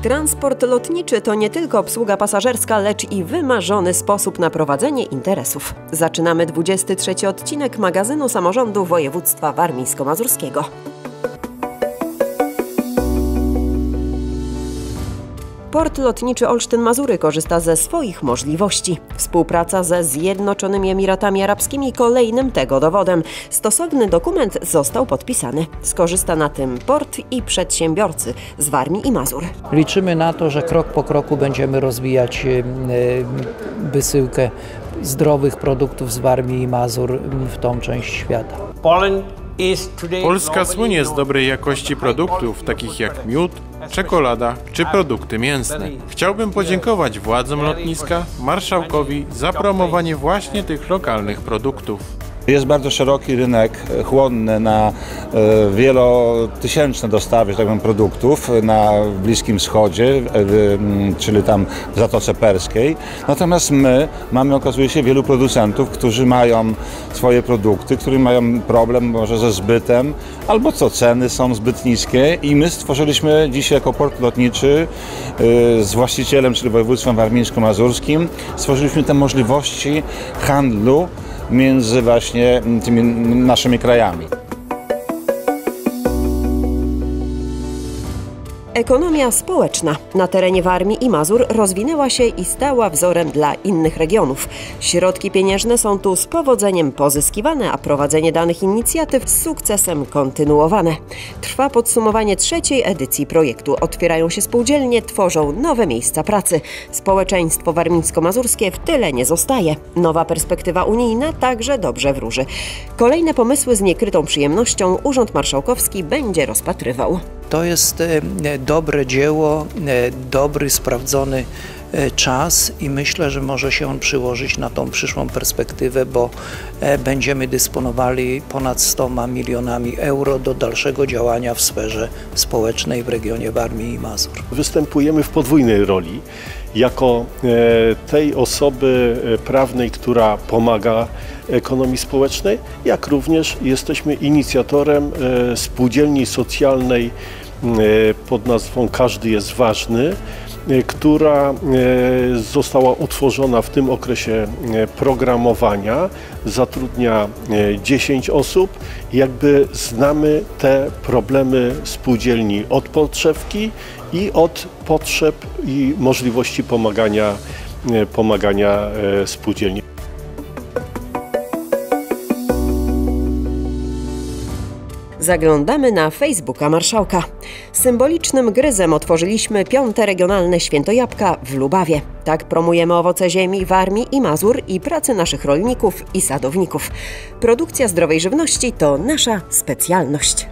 Transport lotniczy to nie tylko obsługa pasażerska, lecz i wymarzony sposób na prowadzenie interesów. Zaczynamy 23 odcinek magazynu samorządu województwa warmińsko-mazurskiego. Port lotniczy Olsztyn-Mazury korzysta ze swoich możliwości. Współpraca ze Zjednoczonymi Emiratami Arabskimi kolejnym tego dowodem. Stosowny dokument został podpisany. Skorzysta na tym port i przedsiębiorcy z Warmii i Mazur. Liczymy na to, że krok po kroku będziemy rozwijać wysyłkę zdrowych produktów z Warmii i Mazur w tą część świata. Polska słynie z dobrej jakości produktów, takich jak miód, czekolada czy produkty mięsne. Chciałbym podziękować władzom lotniska, marszałkowi za promowanie właśnie tych lokalnych produktów. Jest bardzo szeroki rynek chłonny na wielotysięczne dostawy, że tak powiem, produktów na Bliskim Wschodzie, czyli tam w Zatoce Perskiej. Natomiast my mamy, okazuje się, wielu producentów, którzy mają swoje produkty, którzy mają problem może ze zbytem, albo ceny są zbyt niskie i my stworzyliśmy dzisiaj jako port lotniczy z właścicielem, czyli województwem warmińsko-mazurskim, stworzyliśmy te możliwości handlu między właśnie tymi naszymi krajami. Ekonomia społeczna na terenie Warmii i Mazur rozwinęła się i stała wzorem dla innych regionów. Środki pieniężne są tu z powodzeniem pozyskiwane, a prowadzenie danych inicjatyw z sukcesem kontynuowane. Trwa podsumowanie trzeciej edycji projektu. Otwierają się spółdzielnie, tworzą nowe miejsca pracy. Społeczeństwo warmińsko-mazurskie w tyle nie zostaje. Nowa perspektywa unijna także dobrze wróży. Kolejne pomysły z niekrytą przyjemnością Urząd Marszałkowski będzie rozpatrywał. To jest dobre dzieło, dobry, sprawdzony czas i myślę, że może się on przyłożyć na tą przyszłą perspektywę, bo będziemy dysponowali ponad 100 milionami euro do dalszego działania w sferze społecznej w regionie Warmii i Mazur. Występujemy w podwójnej roli jako tej osoby prawnej, która pomaga ekonomii społecznej, jak również jesteśmy inicjatorem spółdzielni socjalnej pod nazwą Każdy jest ważny, która została utworzona w tym okresie programowania, zatrudnia 10 osób. Jakby znamy te problemy spółdzielni od podszewki i od potrzeb i możliwości pomagania spółdzielni. Zaglądamy na Facebooka marszałka. Symbolicznym gryzem otworzyliśmy 5. regionalne Święto Jabłka w Lubawie. Tak promujemy owoce ziemi Warmii i Mazur i pracę naszych rolników i sadowników. Produkcja zdrowej żywności to nasza specjalność.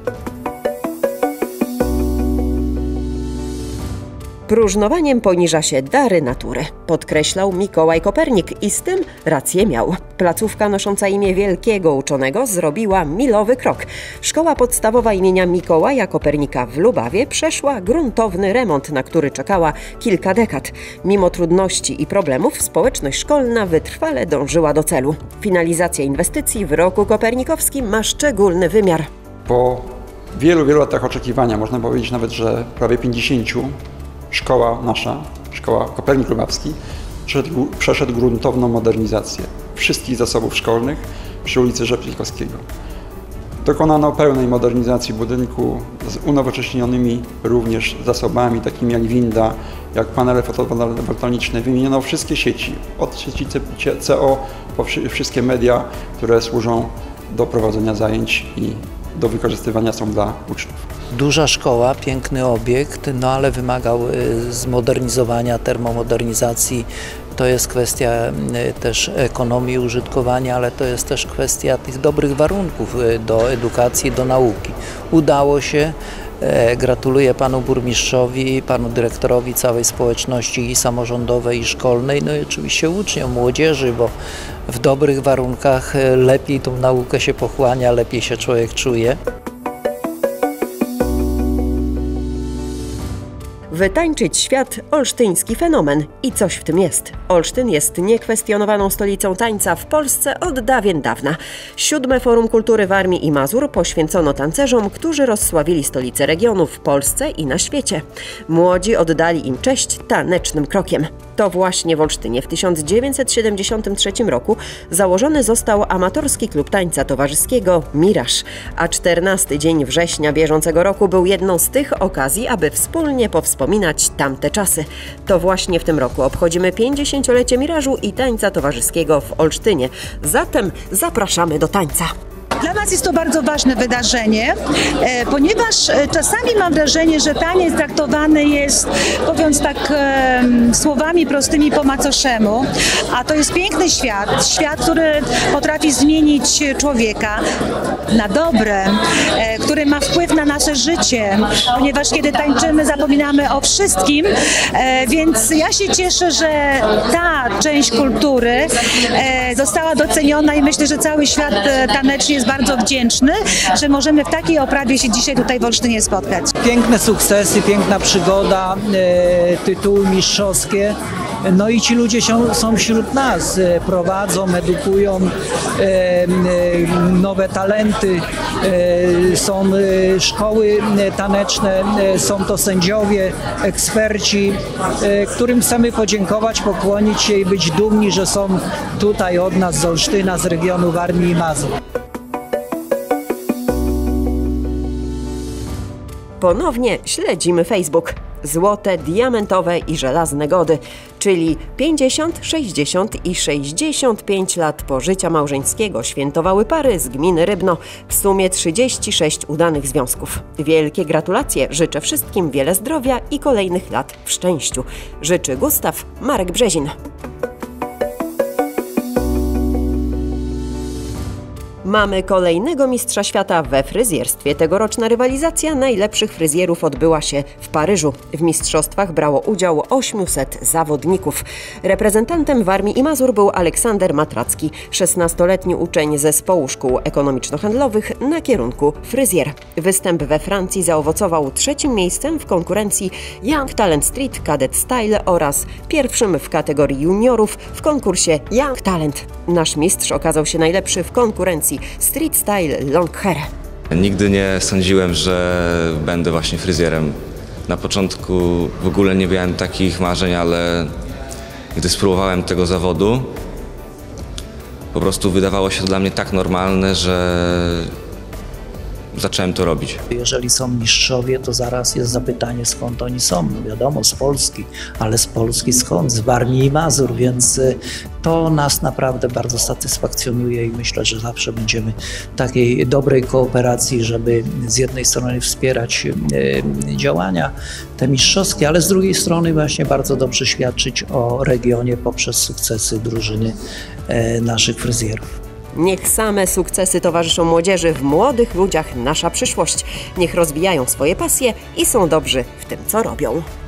Próżnowaniem poniża się dary natury, podkreślał Mikołaj Kopernik i z tym rację miał. Placówka nosząca imię wielkiego uczonego zrobiła milowy krok. Szkoła podstawowa imienia Mikołaja Kopernika w Lubawie przeszła gruntowny remont, na który czekała kilka dekad. Mimo trudności i problemów społeczność szkolna wytrwale dążyła do celu. Finalizacja inwestycji w roku kopernikowskim ma szczególny wymiar. Po wielu latach oczekiwania, można powiedzieć nawet, że prawie 50, szkoła nasza, szkoła Kopernik Lubawski, przeszedł gruntowną modernizację wszystkich zasobów szkolnych przy ulicy Rzeplikowskiego. Dokonano pełnej modernizacji budynku z unowocześnionymi również zasobami, takimi jak winda, jak panele fotowoltaiczne. Wymieniono wszystkie sieci, od sieci CO po wszystkie media, które służą do prowadzenia zajęć i do wykorzystywania są dla uczniów. Duża szkoła, piękny obiekt, no ale wymagał zmodernizowania, termomodernizacji. To jest kwestia też ekonomii użytkowania, ale to jest też kwestia tych dobrych warunków do edukacji, do nauki. Udało się. Gratuluję panu burmistrzowi, panu dyrektorowi, całej społeczności i samorządowej, i szkolnej, no i oczywiście uczniom, młodzieży, bo w dobrych warunkach lepiej tą naukę się pochłania, lepiej się człowiek czuje. Wytańczyć świat – olsztyński fenomen i coś w tym jest. Olsztyn jest niekwestionowaną stolicą tańca w Polsce od dawien dawna. 7. Forum Kultury Warmii i Mazur poświęcono tancerzom, którzy rozsławili stolicę regionu w Polsce i na świecie. Młodzi oddali im cześć tanecznym krokiem. To właśnie w Olsztynie w 1973 roku założony został amatorski klub tańca towarzyskiego Miraż, a 14 dzień września bieżącego roku był jedną z tych okazji, aby wspólnie powspominać tamte czasy. To właśnie w tym roku obchodzimy 50-lecie Mirażu i tańca towarzyskiego w Olsztynie. Zatem zapraszamy do tańca. Dla nas jest to bardzo ważne wydarzenie, ponieważ czasami mam wrażenie, że taniec traktowany jest, mówiąc tak słowami prostymi po macoszemu, a to jest piękny świat, który potrafi zmienić człowieka na dobre, który ma wpływ na nasze życie, ponieważ kiedy tańczymy, zapominamy o wszystkim, więc ja się cieszę, że ta część kultury została doceniona i myślę, że cały świat taneczny jest bardzo wdzięczny, że możemy w takiej oprawie się dzisiaj tutaj w Olsztynie spotkać. Piękne sukcesy, piękna przygoda, tytuły mistrzowskie. No i ci ludzie są wśród nas, prowadzą, edukują nowe talenty, są szkoły taneczne, są to sędziowie, eksperci, którym chcemy podziękować, pokłonić się i być dumni, że są tutaj od nas z Olsztyna, z regionu Warmii i Mazur. Ponownie śledzimy Facebook. Złote, diamentowe i żelazne gody, czyli 50, 60 i 65 lat pożycia małżeńskiego świętowały pary z gminy Rybno. W sumie 36 udanych związków. Wielkie gratulacje, życzę wszystkim wiele zdrowia i kolejnych lat w szczęściu. Życzy Gustaw Marek Brzezin. Mamy kolejnego mistrza świata we fryzjerstwie. Tegoroczna rywalizacja najlepszych fryzjerów odbyła się w Paryżu. W mistrzostwach brało udział 800 zawodników. Reprezentantem Warmii i Mazur był Aleksander Matracki, 16-letni uczeń zespołu szkół ekonomiczno-handlowych na kierunku fryzjer. Występ we Francji zaowocował 3. miejscem w konkurencji Young Talent Street Cadet Style oraz 1. w kategorii juniorów w konkursie Young Talent. Nasz mistrz okazał się najlepszy w konkurencji Street Style Long Hair. Nigdy nie sądziłem, że będę właśnie fryzjerem. Na początku w ogóle nie miałem takich marzeń, ale gdy spróbowałem tego zawodu, po prostu wydawało się to dla mnie tak normalne, że zacząłem to robić. Jeżeli są mistrzowie, to zaraz jest zapytanie, skąd oni są. No wiadomo, z Polski, ale z Polski skąd? Z Warmii i Mazur, więc to nas naprawdę bardzo satysfakcjonuje i myślę, że zawsze będziemy w takiej dobrej kooperacji, żeby z jednej strony wspierać działania te mistrzowskie, ale z drugiej strony właśnie bardzo dobrze świadczyć o regionie poprzez sukcesy drużyny naszych fryzjerów. Niech same sukcesy towarzyszą młodzieży, w młodych ludziach nasza przyszłość. Niech rozwijają swoje pasje i są dobrzy w tym, co robią.